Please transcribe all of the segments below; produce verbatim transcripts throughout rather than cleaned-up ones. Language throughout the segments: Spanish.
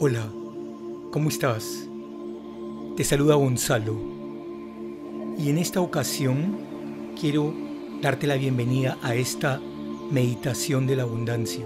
Hola, ¿cómo estás? Te saluda Gonzalo y en esta ocasión quiero darte la bienvenida a esta meditación de la abundancia.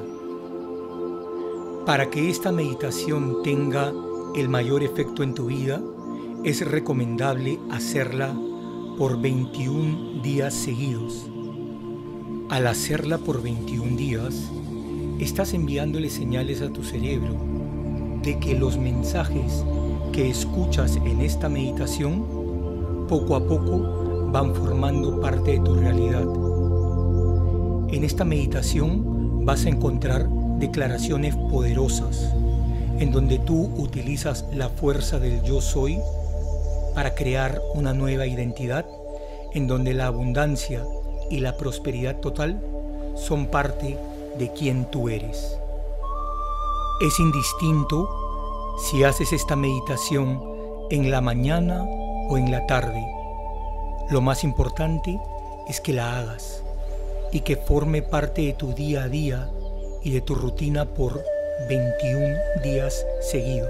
Para que esta meditación tenga el mayor efecto en tu vida, es recomendable hacerla por veintiún días seguidos. Al hacerla por veintiún días, estás enviándole señales a tu cerebro de que los mensajes que escuchas en esta meditación poco a poco van formando parte de tu realidad. En esta meditación vas a encontrar declaraciones poderosas en donde tú utilizas la fuerza del yo soy para crear una nueva identidad en donde la abundancia y la prosperidad total son parte de quien tú eres. Es indistinto si haces esta meditación en la mañana o en la tarde. Lo más importante es que la hagas y que forme parte de tu día a día y de tu rutina por veintiún días seguidos.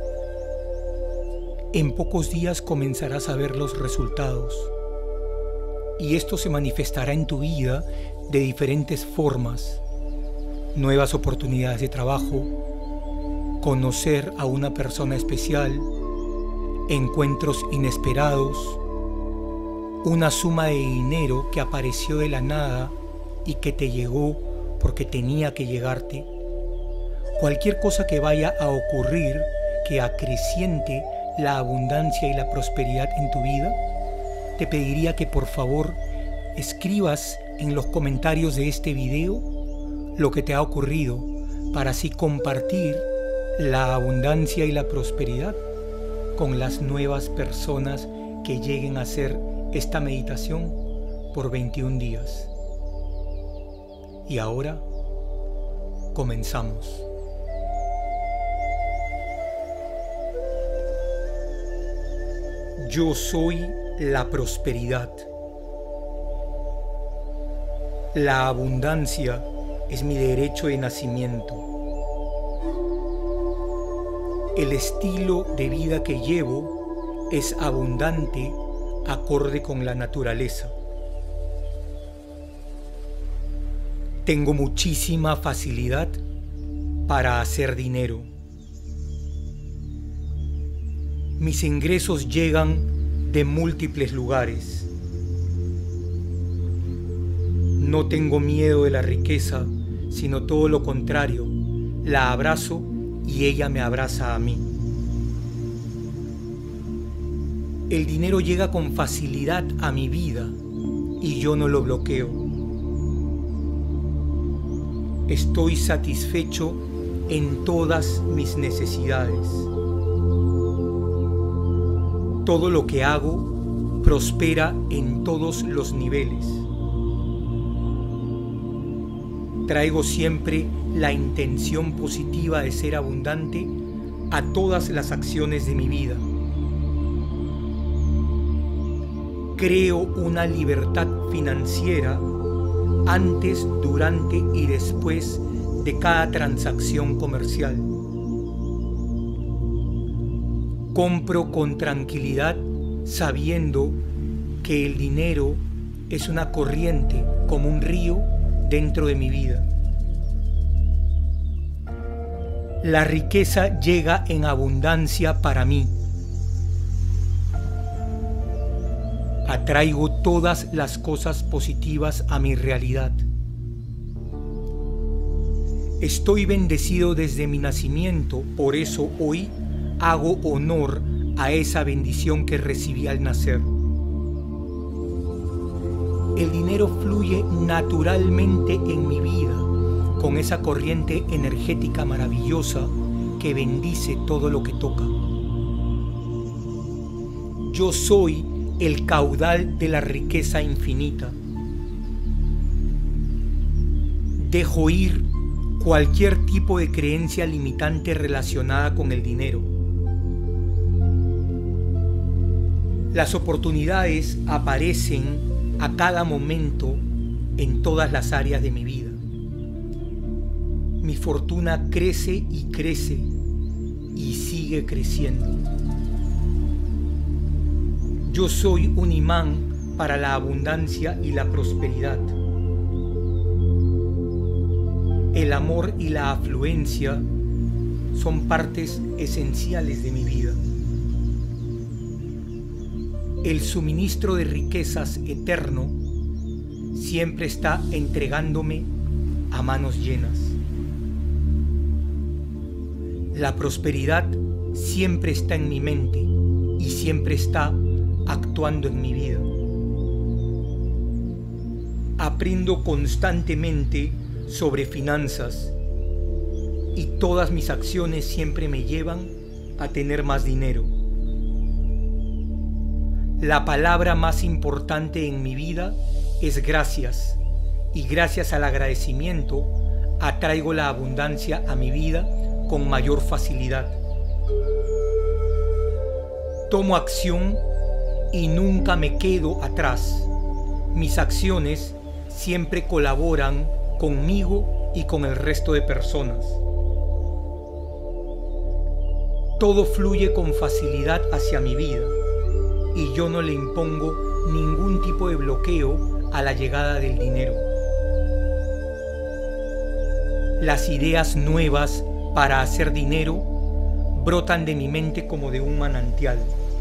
En pocos días comenzarás a ver los resultados y esto se manifestará en tu vida de diferentes formas: nuevas oportunidades de trabajo, conocer a una persona especial, encuentros inesperados, una suma de dinero que apareció de la nada y que te llegó porque tenía que llegarte. Cualquier cosa que vaya a ocurrir que acreciente la abundancia y la prosperidad en tu vida, te pediría que por favor escribas en los comentarios de este video lo que te ha ocurrido para así compartir la abundancia y la prosperidad con las nuevas personas que lleguen a hacer esta meditación por veintiún días. Y ahora comenzamos. Yo soy la prosperidad. La abundancia es mi derecho de nacimiento. El estilo de vida que llevo es abundante, acorde con la naturaleza. Tengo muchísima facilidad para hacer dinero. Mis ingresos llegan de múltiples lugares. No tengo miedo de la riqueza, sino todo lo contrario. La abrazo y ella me abraza a mí. El dinero llega con facilidad a mi vida y yo no lo bloqueo. Estoy satisfecho en todas mis necesidades. Todo lo que hago prospera en todos los niveles. Traigo siempre la intención positiva de ser abundante a todas las acciones de mi vida. Creo una libertad financiera antes, durante y después de cada transacción comercial. Compro con tranquilidad sabiendo que el dinero es una corriente como un río dentro de mi vida. La riqueza llega en abundancia para mí. Atraigo todas las cosas positivas a mi realidad. Estoy bendecido desde mi nacimiento, por eso hoy hago honor a esa bendición que recibí al nacer. El dinero fluye naturalmente en mi vida, con esa corriente energética maravillosa que bendice todo lo que toca. Yo soy el caudal de la riqueza infinita. Dejo ir cualquier tipo de creencia limitante relacionada con el dinero. Las oportunidades aparecen a cada momento en todas las áreas de mi vida. Mi fortuna crece y crece y sigue creciendo. Yo soy un imán para la abundancia y la prosperidad. El amor y la afluencia son partes esenciales de mi vida. El suministro de riquezas eterno siempre está entregándome a manos llenas. La prosperidad siempre está en mi mente y siempre está actuando en mi vida. Aprendo constantemente sobre finanzas y todas mis acciones siempre me llevan a tener más dinero. La palabra más importante en mi vida es gracias, y gracias al agradecimiento atraigo la abundancia a mi vida con mayor facilidad. Tomo acción y nunca me quedo atrás. Mis acciones siempre colaboran conmigo y con el resto de personas. Todo fluye con facilidad hacia mi vida y yo no le impongo ningún tipo de bloqueo a la llegada del dinero. Las ideas nuevas para hacer dinero brotan de mi mente como de un manantial.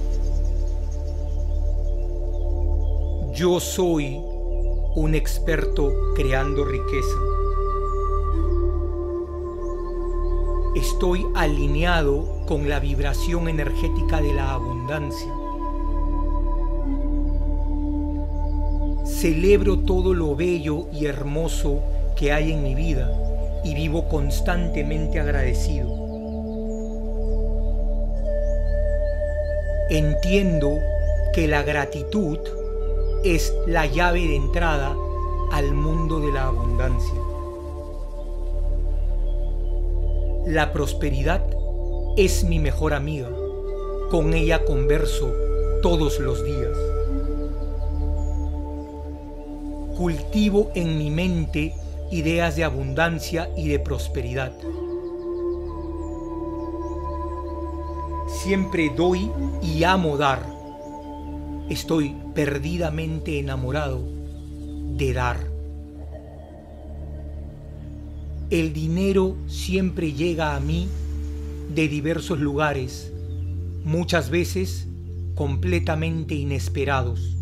Yo soy un experto creando riqueza. Estoy alineado con la vibración energética de la abundancia. Celebro todo lo bello y hermoso que hay en mi vida y vivo constantemente agradecido. Entiendo que la gratitud es la llave de entrada al mundo de la abundancia. La prosperidad es mi mejor amiga. Con ella converso todos los días. Cultivo en mi mente ideas de abundancia y de prosperidad. Siempre doy y amo dar. Estoy perdidamente enamorado de dar. El dinero siempre llega a mí de diversos lugares, muchas veces completamente inesperados.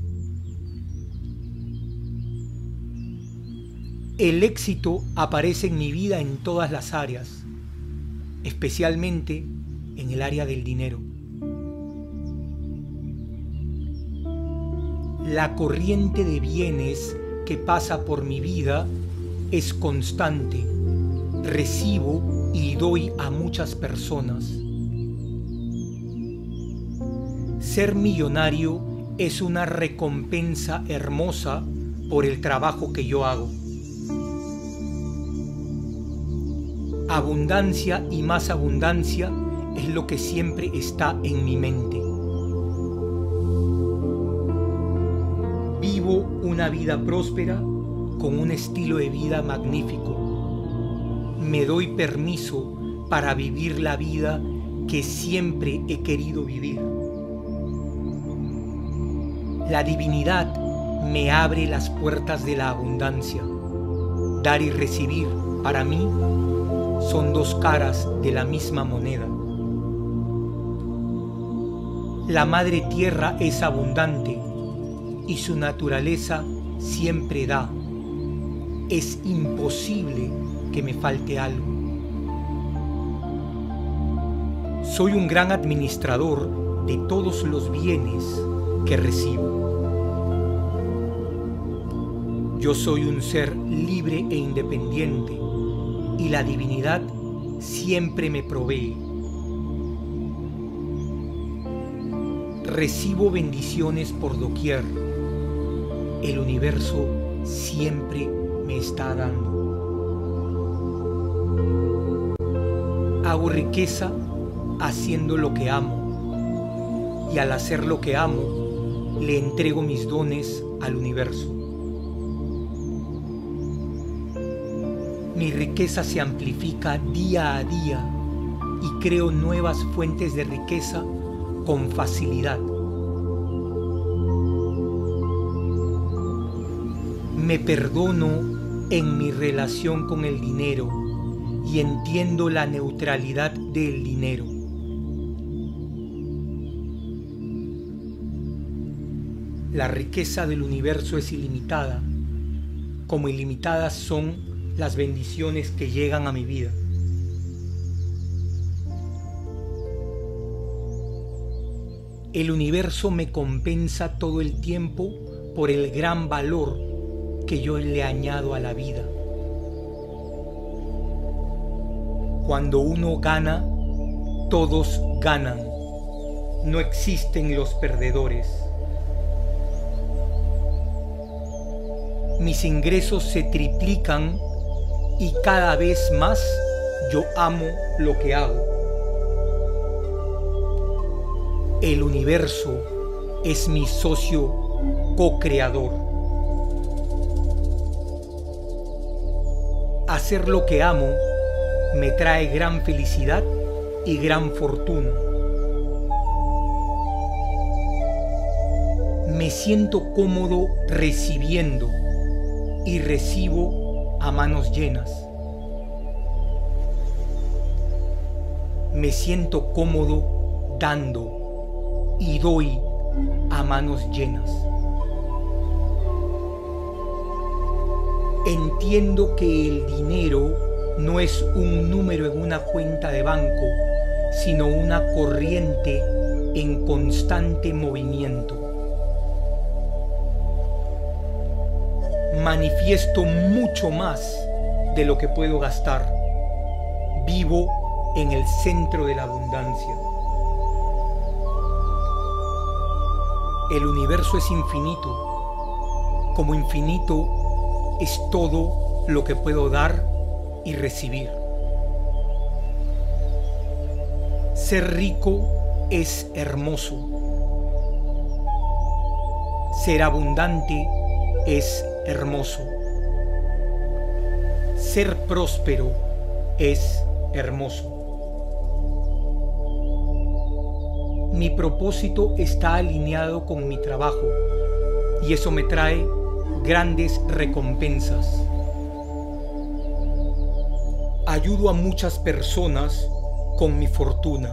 El éxito aparece en mi vida en todas las áreas, especialmente en el área del dinero. La corriente de bienes que pasa por mi vida es constante. Recibo y doy a muchas personas. Ser millonario es una recompensa hermosa por el trabajo que yo hago. Abundancia y más abundancia es lo que siempre está en mi mente. Vivo una vida próspera con un estilo de vida magnífico. Me doy permiso para vivir la vida que siempre he querido vivir. La divinidad me abre las puertas de la abundancia. Dar y recibir, para mí, son dos caras de la misma moneda. La Madre Tierra es abundante y su naturaleza siempre da. Es imposible que me falte algo. Soy un gran administrador de todos los bienes que recibo. Yo soy un ser libre e independiente y la divinidad siempre me provee. Recibo bendiciones por doquier. El universo siempre me está dando. Hago riqueza haciendo lo que amo, y al hacer lo que amo, le entrego mis dones al universo. Mi riqueza se amplifica día a día y creo nuevas fuentes de riqueza con facilidad. Me perdono en mi relación con el dinero y entiendo la neutralidad del dinero. La riqueza del universo es ilimitada, como ilimitadas son las bendiciones que llegan a mi vida. El universo me compensa todo el tiempo por el gran valor que yo le añado a la vida. Cuando uno gana, todos ganan. No existen los perdedores. Mis ingresos se triplican y cada vez más yo amo lo que hago. El universo es mi socio co-creador. Hacer lo que amo me trae gran felicidad y gran fortuna. Me siento cómodo recibiendo y recibo a manos llenas. Me siento cómodo dando y doy a manos llenas. Entiendo que el dinero no es un número en una cuenta de banco, sino una corriente en constante movimiento. Manifiesto mucho más de lo que puedo gastar. Vivo en el centro de la abundancia. El universo es infinito. Como infinito es todo lo que puedo dar y recibir. Ser rico es hermoso. Ser abundante es hermoso. Ser próspero es hermoso. Mi propósito está alineado con mi trabajo y eso me trae grandes recompensas. Ayudo a muchas personas con mi fortuna.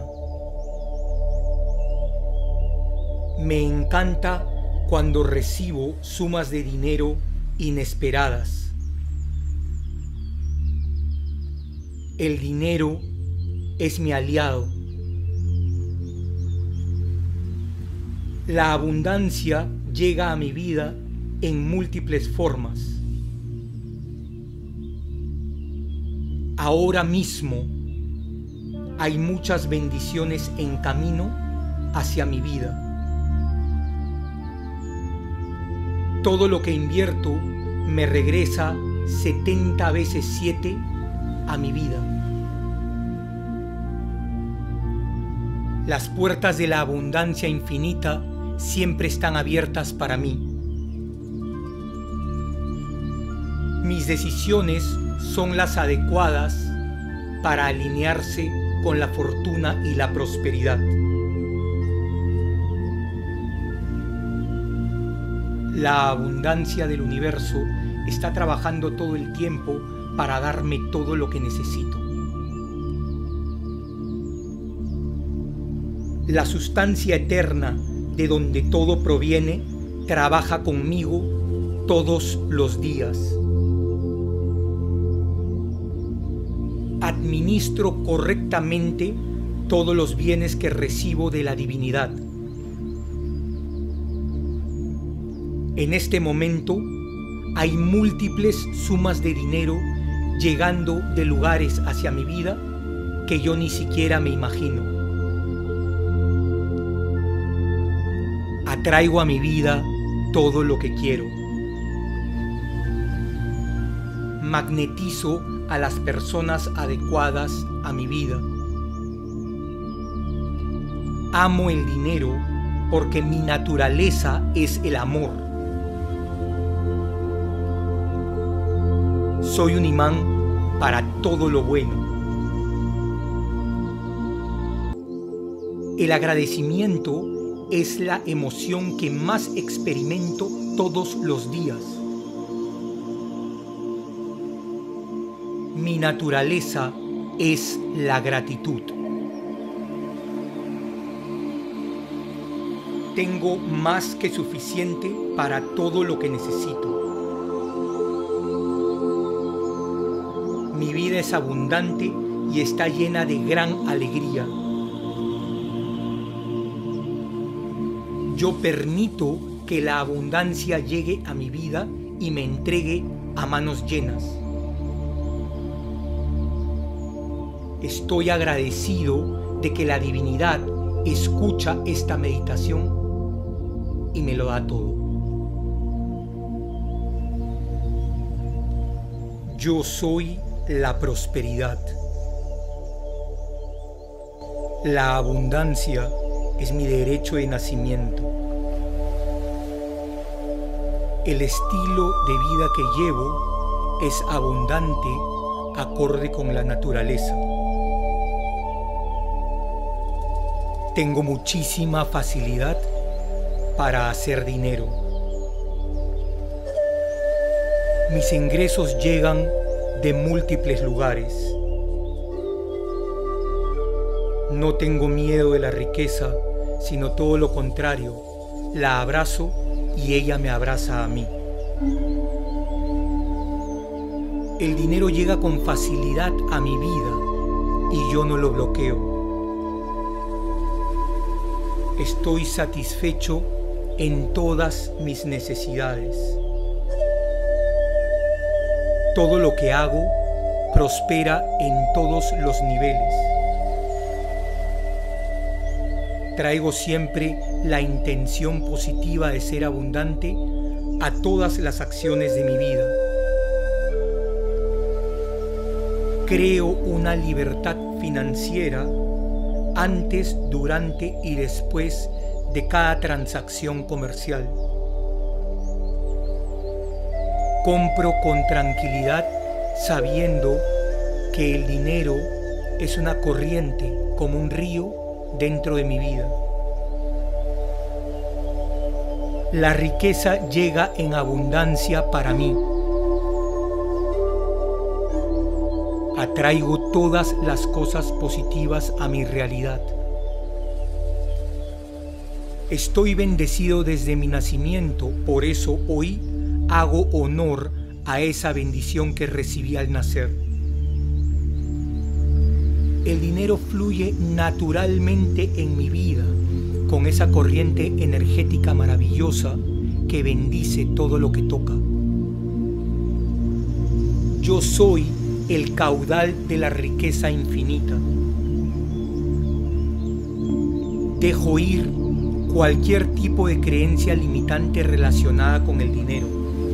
Me encanta cuando recibo sumas de dinero inesperadas. El dinero es mi aliado. La abundancia llega a mi vida en múltiples formas. Ahora mismo hay muchas bendiciones en camino hacia mi vida. Todo lo que invierto me regresa setenta veces siete a mi vida. Las puertas de la abundancia infinita siempre están abiertas para mí. Mis decisiones son las adecuadas para alinearse con la fortuna y la prosperidad. La abundancia del universo está trabajando todo el tiempo para darme todo lo que necesito. La sustancia eterna de donde todo proviene trabaja conmigo todos los días. Administro correctamente todos los bienes que recibo de la divinidad. En este momento hay múltiples sumas de dinero llegando de lugares hacia mi vida que yo ni siquiera me imagino. Atraigo a mi vida todo lo que quiero. Magnetizo a las personas adecuadas a mi vida. Amo el dinero porque mi naturaleza es el amor. Soy un imán para todo lo bueno. El agradecimiento es la emoción que más experimento todos los días. Mi naturaleza es la gratitud. Tengo más que suficiente para todo lo que necesito. Mi vida es abundante y está llena de gran alegría. Yo permito que la abundancia llegue a mi vida y me entregue a manos llenas. Estoy agradecido de que la divinidad escucha esta meditación y me lo da todo. Yo soy la prosperidad. La abundancia es mi derecho de nacimiento. El estilo de vida que llevo es abundante, acorde con la naturaleza. Tengo muchísima facilidad para hacer dinero. Mis ingresos llegan de múltiples lugares. No tengo miedo de la riqueza, sino todo lo contrario. La abrazo y ella me abraza a mí. El dinero llega con facilidad a mi vida y yo no lo bloqueo. Estoy satisfecho en todas mis necesidades. Todo lo que hago prospera en todos los niveles. Traigo siempre la intención positiva de ser abundante a todas las acciones de mi vida. Creo una libertad financiera antes, durante y después de cada transacción comercial. Compro con tranquilidad sabiendo que el dinero es una corriente como un río dentro de mi vida. La riqueza llega en abundancia para mí. Atraigo todas las cosas positivas a mi realidad. Estoy bendecido desde mi nacimiento, por eso hoy hago honor a esa bendición que recibí al nacer. El dinero fluye naturalmente en mi vida con esa corriente energética maravillosa que bendice todo lo que toca. Yo soy el caudal de la riqueza infinita. Dejo ir cualquier tipo de creencia limitante relacionada con el dinero.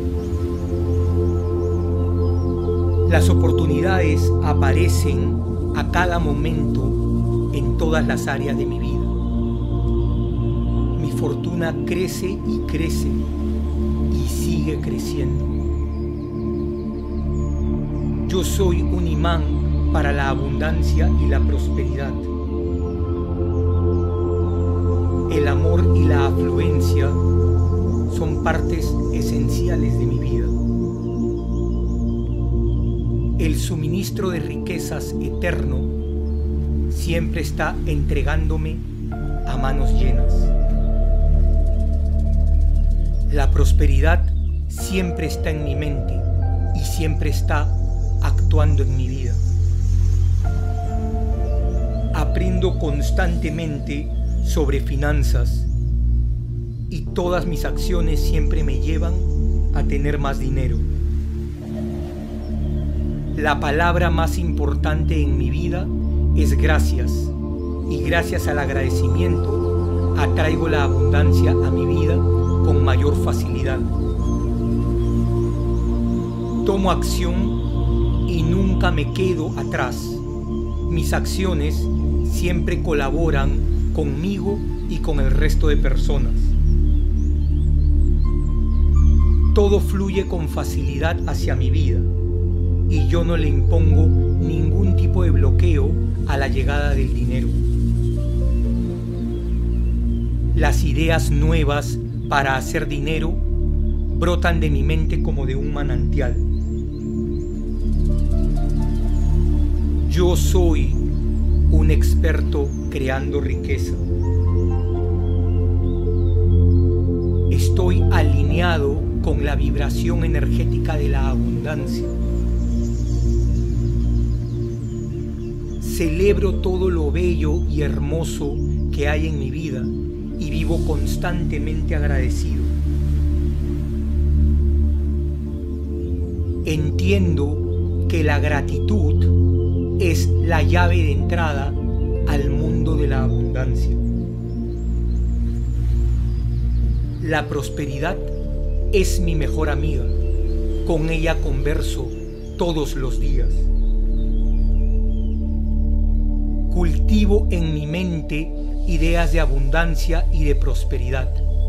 Las oportunidades aparecen a cada momento en todas las áreas de mi vida. Mi fortuna crece y crece y sigue creciendo. Yo soy un imán para la abundancia y la prosperidad. El amor y la afluencia son partes esenciales de mi vida. El suministro de riquezas eterno siempre está entregándome a manos llenas. La prosperidad siempre está en mi mente y siempre está actuando en mi vida. Aprendo constantemente sobre finanzas y todas mis acciones siempre me llevan a tener más dinero. La palabra más importante en mi vida es gracias, y gracias al agradecimiento atraigo la abundancia a mi vida con mayor facilidad. Tomo acción y nunca me quedo atrás. Mis acciones siempre colaboran conmigo y con el resto de personas. Todo fluye con facilidad hacia mi vida y yo no le impongo ningún tipo de bloqueo a la llegada del dinero. Las ideas nuevas para hacer dinero brotan de mi mente como de un manantial. Yo soy un experto creando riqueza. Estoy alineado con la vibración energética de la abundancia. Celebro todo lo bello y hermoso que hay en mi vida y vivo constantemente agradecido. Entiendo que la gratitud es la llave de entrada al mundo de la abundancia. La prosperidad es mi mejor amiga. Con ella converso todos los días. Cultivo en mi mente ideas de abundancia y de prosperidad.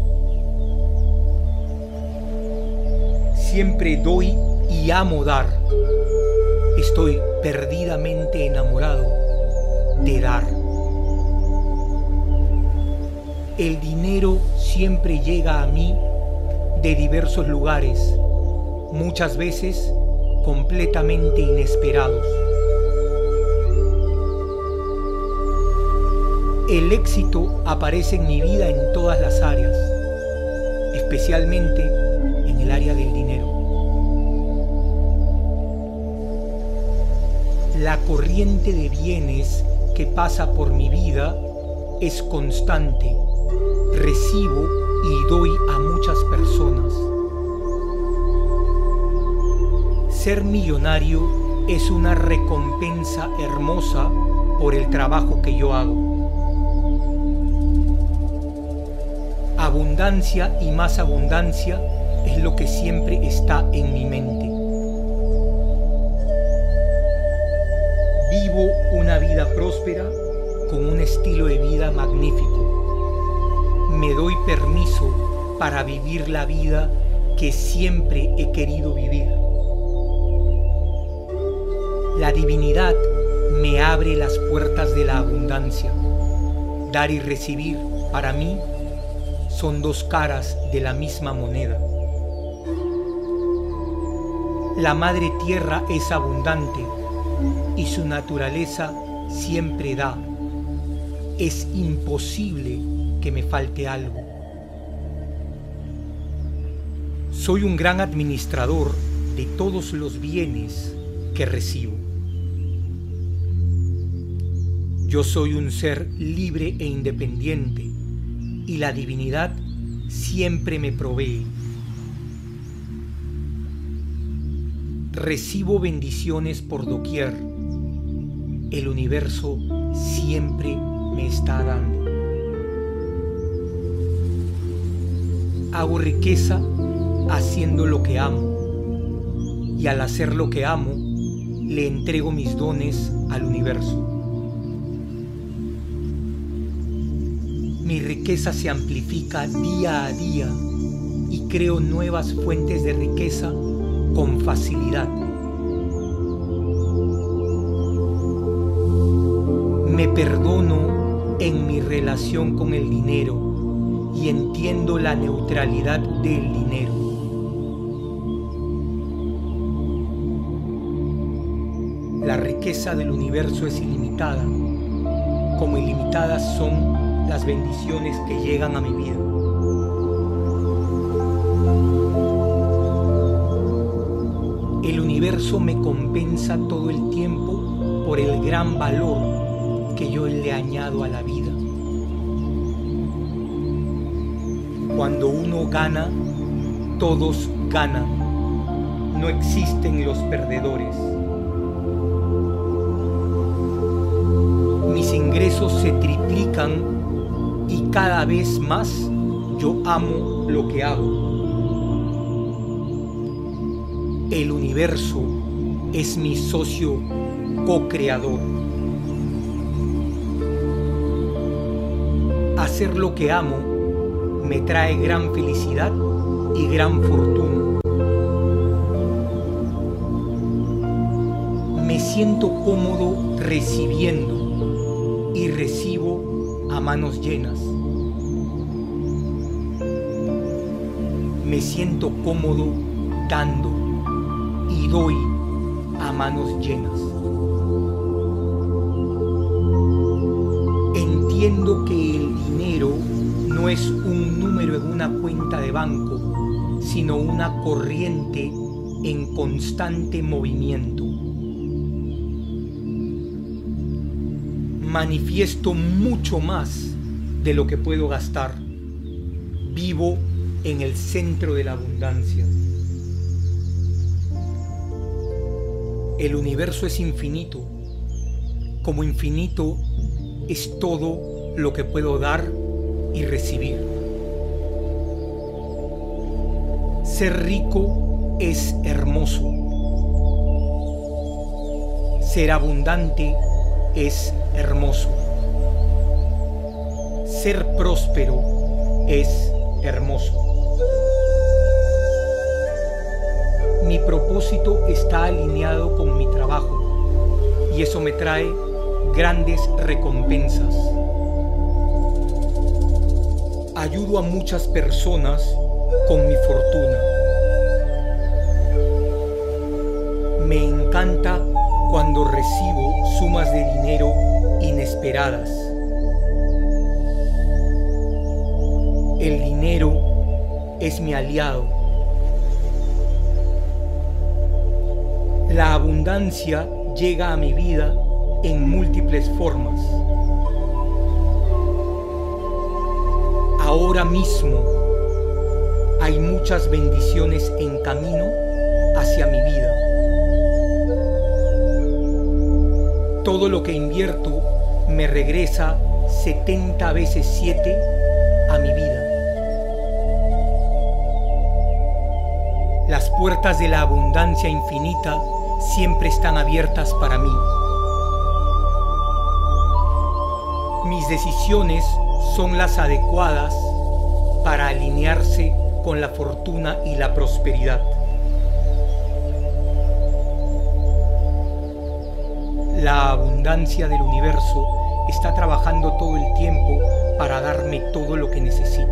Siempre doy y amo dar. Estoy perdidamente enamorado de dar. El dinero siempre llega a mí de diversos lugares, muchas veces completamente inesperados. El éxito aparece en mi vida en todas las áreas, especialmente en el área del dinero. La corriente de bienes que pasa por mi vida es constante. Recibo y doy a muchas personas. Ser millonario es una recompensa hermosa por el trabajo que yo hago. Abundancia y más abundancia es lo que siempre está en mi mente. Vivo una vida próspera con un estilo de vida magnífico. Me doy permiso para vivir la vida que siempre he querido vivir. La divinidad me abre las puertas de la abundancia. Dar y recibir, para mí, son dos caras de la misma moneda. La Madre Tierra es abundante y su naturaleza siempre da. Es imposible que me falte algo. Soy un gran administrador de todos los bienes que recibo. Yo soy un ser libre e independiente y la divinidad siempre me provee. Recibo bendiciones por doquier. El universo siempre me está dando. Hago riqueza haciendo lo que amo, y al hacer lo que amo, le entrego mis dones al universo. Mi riqueza se amplifica día a día y creo nuevas fuentes de riqueza con facilidad. Me perdono en mi relación con el dinero y entiendo la neutralidad del dinero. La riqueza del universo es ilimitada, como ilimitadas son las bendiciones que llegan a mi vida. El universo me compensa todo el tiempo por el gran valor que yo le añado a la vida. Cuando uno gana, todos ganan. No existen los perdedores. Mis ingresos se triplican y cada vez más yo amo lo que hago. El universo es mi socio co-creador. Hacer lo que amo me trae gran felicidad y gran fortuna. Me siento cómodo recibiendo y recibo a manos llenas. me siento cómodo dando y doy a manos llenas. Entiendo que el dinero no es un número en una cuenta de banco, sino una corriente en constante movimiento. Manifiesto mucho más de lo que puedo gastar. Vivo en el centro de la abundancia. El universo es infinito. Como infinito es todo lo que puedo dar y recibir. Ser rico es hermoso. Ser abundante es hermoso. Ser próspero es hermoso. Mi propósito está alineado con mi trabajo y eso me trae grandes recompensas. Ayudo a muchas personas con mi fortuna. Me encanta cuando recibo sumas de dinero inesperadas. El dinero es mi aliado. La abundancia llega a mi vida en múltiples formas. Ahora mismo hay muchas bendiciones en camino hacia mi vida. Todo lo que invierto me regresa setenta veces siete a mi vida. Las puertas de la abundancia infinita siempre están abiertas para mí. Mis decisiones son las adecuadas para alinearse con la fortuna y la prosperidad. La abundancia del universo está trabajando todo el tiempo para darme todo lo que necesito.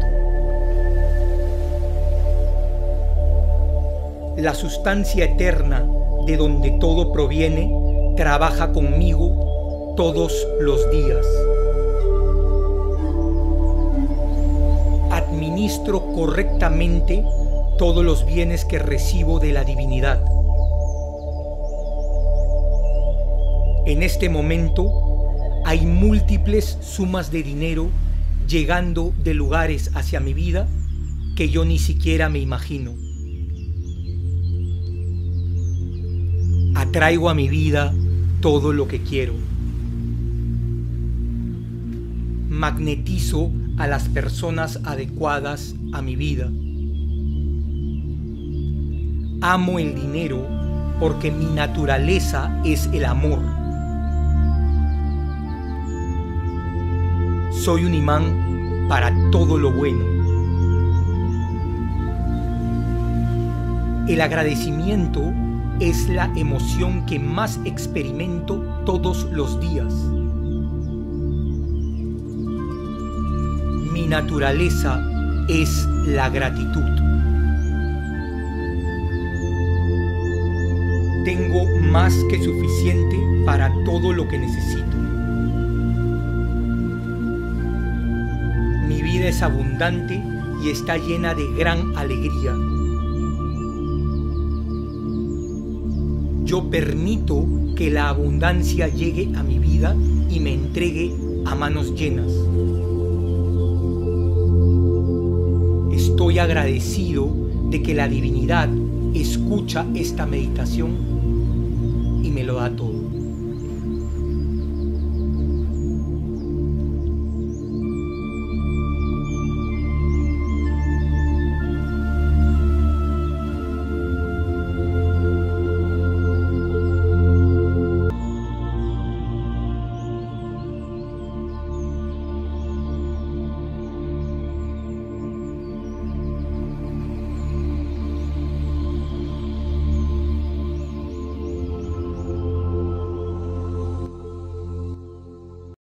La sustancia eterna de donde todo proviene trabaja conmigo todos los días. Administro correctamente todos los bienes que recibo de la divinidad. En este momento hay múltiples sumas de dinero llegando de lugares hacia mi vida que yo ni siquiera me imagino. Atraigo a mi vida todo lo que quiero. Magnetizo a las personas adecuadas a mi vida. Amo el dinero porque mi naturaleza es el amor. Soy un imán para todo lo bueno. El agradecimiento es la emoción que más experimento todos los días. Mi naturaleza es la gratitud. Tengo más que suficiente para todo lo que necesito. Mi vida es abundante y está llena de gran alegría. Yo permito que la abundancia llegue a mi vida y me entregue a manos llenas. Estoy agradecido de que la divinidad escucha esta meditación y me lo da todo.